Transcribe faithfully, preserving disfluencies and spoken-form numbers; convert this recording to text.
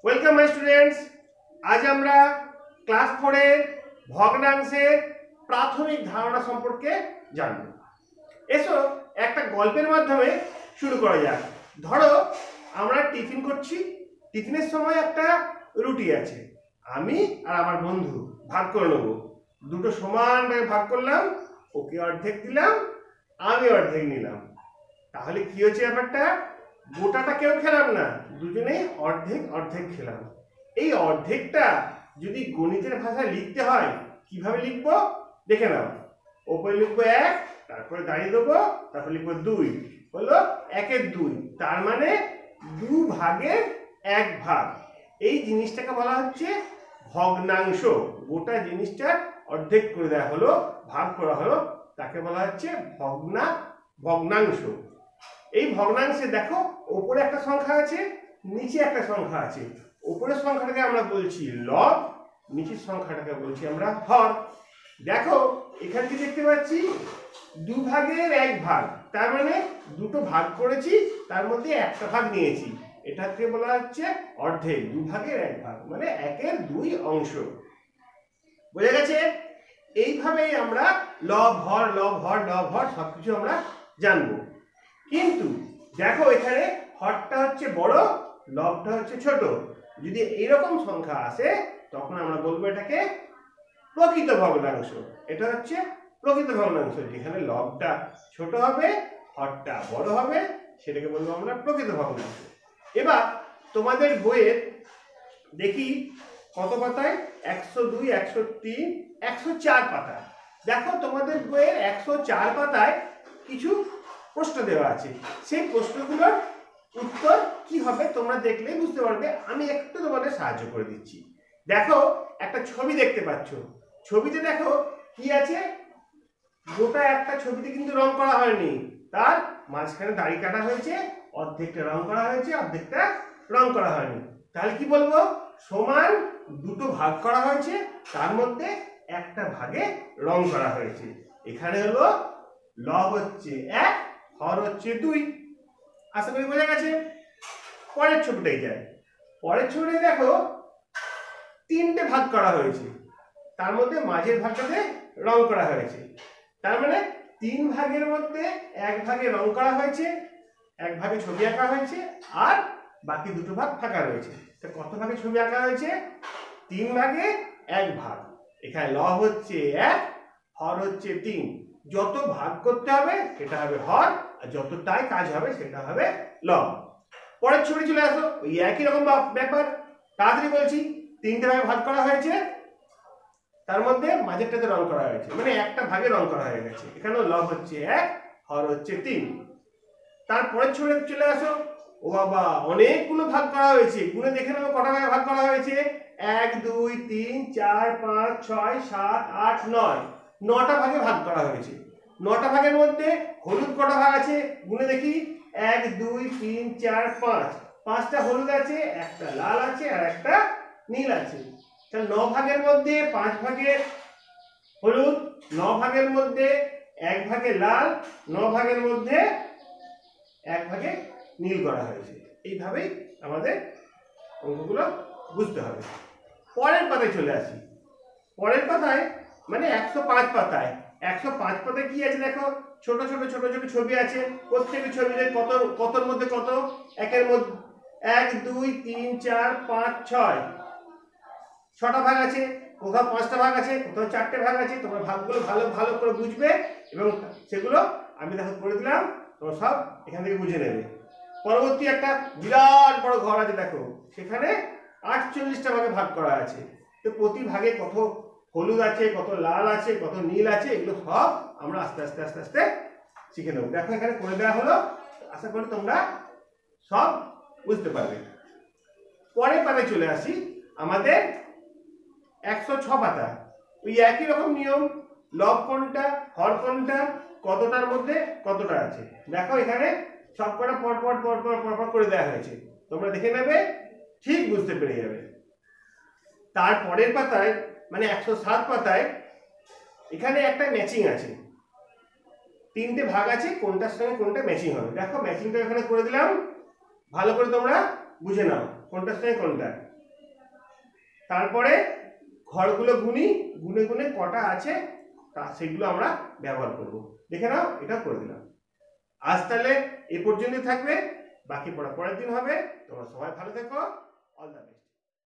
Welcome my students. আজ আমরা class ফোরের ভগ্নাংশের প্রাথমিক ধারণা সম্পর্কে জানব। এসো একটা গল্পের মাধ্যমে শুরু করা যাক। ধরো আমরা টিফিন করছি, টিফিনের সময় একটা রুটি আছে, আমি আর আমার বন্ধু ভাগ করে নেবো। দুটো সমান ভাগ করলাম, ওকে অর্ধেক দিলাম, আমি অর্ধেক নিলাম। তাহলে কি হচ্ছে ব্যাপারটা? গোটাটা কেউ খেলাম না, দুজনেই অর্ধেক অর্ধেক খেলাম। এই অর্ধেকটা যদি গণিতের ভাষায় লিখতে হয় কিভাবে লিখবো দেখে নাও। ওপরে লিখবো এক, তারপরে দাঁড়িয়ে দেবো, তারপরে লিখবো দুই, হলো একের দুই, তার মানে দু ভাগের এক ভাগ। এই জিনিসটাকে বলা হচ্ছে ভগ্নাংশ। গোটা জিনিসটা অর্ধেক করে দেওয়া হলো, ভাগ করা হলো, তাকে বলা হচ্ছে ভগ্না ভগ্নাংশ। এই ভগ্নাংশে দেখো উপরে একটা সংখ্যা আছে, নিচে একটা সংখ্যা আছে। উপরের সংখ্যাটাকে আমরা বলছি লব, নিচের সংখ্যাটাকে বলছি আমরা হর। দেখো এখানে কি দেখতে পাচ্ছি, দু ভাগের এক ভাগ, তার মানে দুটো ভাগ করেছি, তার মধ্যে একটা ভাগ নিয়েছি, এটাকে বলা হচ্ছে অর্ধেক। দু ভাগের এক ভাগ মানে একের দুই অংশ। বোঝা গেছে? এইভাবেই আমরা লব হর লব হর লব হর সবকিছু আমরা জানবো। কিন্তু দেখো এখানে হরটা হচ্ছে বড়, লবটা হচ্ছে ছোট। যদি এইরকম সংখ্যা আসে তখন আমরা বলবো এটাকে প্রকৃত ভগ্নাংশ। এটা হচ্ছে প্রকৃত ভগ্নাংশ। যেখানে লবটা ছোট হবে, হরটা বড় হবে, সেটাকে বলবো আমরা প্রকৃত ভগ্নাংশ। এবার তোমাদের বইয়ের দেখি কত পাতায়, একশো দুই, একশো তিন, একশো চার পাতা। দেখো তোমাদের বইয়ের একশো চার পাতায় কিছু প্রশ্ন দেওয়া আছে। সেই প্রশ্নগুলোর উত্তর কি হবে তোমরা দেখলেই বুঝতে পারবে। আমি একটু তোমাদের সাহায্য করে দিচ্ছি। দেখো একটা ছবি দেখতে পাচ্ছ, ছবিতে দেখো কি আছে, গোটা একটা ছবিতে কিন্তু রং করা হয়নি, তার মাঝখানে দাড়ি কাটা হয়েছে, অর্ধেকটা রং করা হয়েছে, অর্ধেকটা রং করা হয়নি। তাহলে কি বলবো? সমান দুটো ভাগ করা হয়েছে, তার মধ্যে একটা ভাগে রং করা হয়েছে। এখানে হলো লব হচ্ছে এক, হর হচ্ছে দুই। আশা করি বোঝা গেছে। পরের ছবিটাই যায়। পরের ছবিটাই দেখো তিনটে ভাগ করা হয়েছে, তার মধ্যে মাঝের ভাগটাতে রং করা হয়েছে। তার মানে তিন ভাগের মধ্যে এক ভাগে রং করা হয়েছে, এক ভাগে ছবি আঁকা হয়েছে, আর বাকি দুটো ভাগ ফাঁকা রয়েছে। তো কত ভাগে ছবি আঁকা হয়েছে? তিন ভাগে এক ভাগ। এখানে লব হচ্ছে এক, হর হচ্ছে তিন। যত ভাগ করতে হবে সেটা হবে হর, আর যতটাই কাজ হবে সেটা হবে লব। পরের ছবি চলে আসো, ওই একই রকম ব্যাপার। তাড়াতাড়ি বলছি, তিনটে ভাগে ভাগ করা হয়েছে, তার মধ্যে মাঝেরটাতে রং করা হয়েছে, মানে একটা ভাগে রং করা হয়ে গেছে। এখানেও লব হচ্ছে এক, হর হচ্ছে তিন। তারপরের ছবি চলে আসো, ও বাবা অনেকগুলো ভাগ করা হয়েছে। গুণে দেখে নেবো কটা ভাগে ভাগ করা হয়েছে। এক, দুই, তিন, চার, পাঁচ, ছয়, সাত, আট, নয়। নটা ভাগে ভাগ করা হয়েছে। নটা ভাগের মধ্যে হলুদ কটা ভাগ আছে গুণে দেখি। এক, দুই, তিন, চার, পাঁচ। পাঁচটা হলুদ আছে, একটা লাল আছে, আর একটা নীল আছে। তাহলে ন ভাগের মধ্যে পাঁচ ভাগে হলুদ, ন ভাগের মধ্যে এক ভাগে লাল, ন ভাগের মধ্যে এক ভাগে নীল করা হয়েছে। এইভাবেই আমাদের অঙ্কগুলো বুঝতে হবে। পরের পাতায় চলে আসি। পরের পাতায় মানে একশো পাঁচ পাতায়, একশো পাঁচ পাতায় কি আছে দেখো, ছোট ছোট ছোট ছোট ছবি আছে। প্রত্যেকটি ছবিতে কত, কতর মধ্যে কত, একের মধ্যে এক, দুই, তিন, চার, পাঁচ, ছয়, ছটা ভাগ আছে। কোথাও পাঁচটা ভাগ আছে, কোথাও চারটে ভাগ আছে। তোমরা ভাগগুলো ভালো ভালো করে বুঝবে এবং সেগুলো আমি দেখো করে দিলাম, তোমরা সব এখান থেকে বুঝে নেবে। পরবর্তী একটা বিরাট বড় ঘর আছে দেখো, সেখানে আটচল্লিশটা ভাগে ভাগ করা আছে। তো প্রতি ভাগে কত হলুদ আছে, কত লাল আছে, কত নীল আছে, এগুলো সব আমরা আস্তে আস্তে আস্তে আস্তে শিখে নেব। দেখো এখানে করে দেওয়া হলো, আশা করি তোমরা সব বুঝতে পারবে। পরের পাতায় চলে আসি, আমাদের একশো ছ পাতা। ওই একই রকম নিয়ম, লব কোনটা, হর কোনটা, কতটার মধ্যে কতটা আছে। দেখো এখানে সব কটা পর পর পর পর পর পর করে দেওয়া হয়েছে, তোমরা দেখে নেবে, ঠিক বুঝতে পেরে যাবে। তারপরের পাতায় মানে একশো সাত পাতায় এখানে একটা ম্যাচিং আছে, তিনটে ভাগ আছে, কোনটার সঙ্গে কোনটা ম্যাচিং হবে। দেখো ম্যাচিংটা এখানে করে দিলাম, ভালো করে তোমরা বুঝে নাও কোনটার সঙ্গে কোনটা। তারপরে ঘরগুলো গুনি, গুনে গুনে কটা আছে তা সেগুলো আমরা ব্যবহার করব। দেখে নাও, এটা করে দিলাম। আজ তাহলে এ পর্যন্তই থাকবে, বাকি পড়া পরের দিন হবে। তোমরা সবাই ভালো থেকো। All the best.